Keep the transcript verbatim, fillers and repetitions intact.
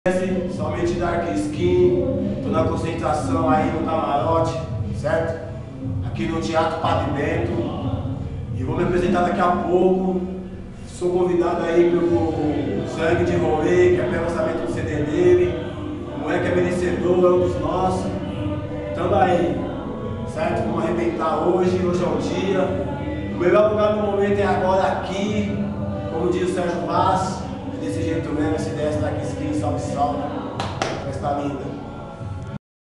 Somente Dark Skin, tô na concentração aí no camarote, certo? Aqui no Teatro Padre Bento. E vou me apresentar daqui a pouco. Sou convidado aí pelo Sangue de Rolê, que é pré-lançamento do C D dele. O moleque é merecedor, é um dos nossos. Tamo aí, certo? Vamos arrebentar hoje, hoje é o dia. O melhor lugar do momento é agora aqui, como diz o Sérgio Vaz. Desse jeito mesmo, essa ideia Dark Skin, salve, salve. Festa linda.